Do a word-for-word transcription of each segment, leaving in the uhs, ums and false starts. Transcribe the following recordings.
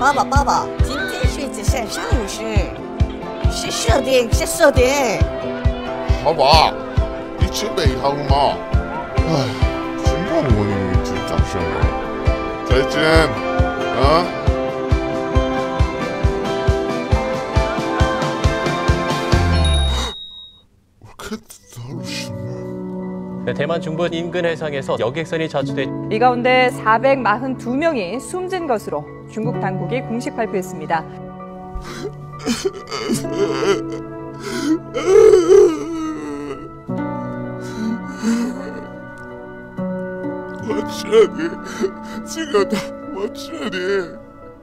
爸爸，爸爸，今天学子线上有事，是设定，是设定。 好吧，你准备好了吗？哎，真让我女子早生了。再见，啊。我看到了什么？ 대만 중부 인근 해상에서 여객선이 자주돼 이 가운데 사백사십이 명이 숨진 것으로 중국 당국이 공식 발표했습니다. 我这里，这个的，我这里。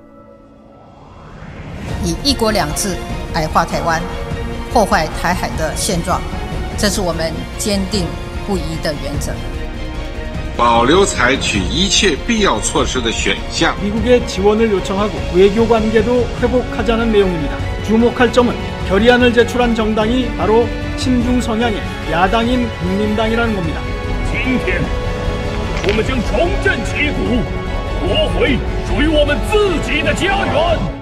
以一国两制矮化台湾，破坏台海的现状，这是我们坚定不移的原则。 保留采取一切必要措施的选项。 미국의 지원을 요청하고 외교 관계도 회복하자는 내용입니다. 주목할 점은 결의안을 제출한 정당이 바로親中 성향의 야당인 국민당이라는 겁니다. 今天我们将重振旗鼓，夺回属于我们自己的家园。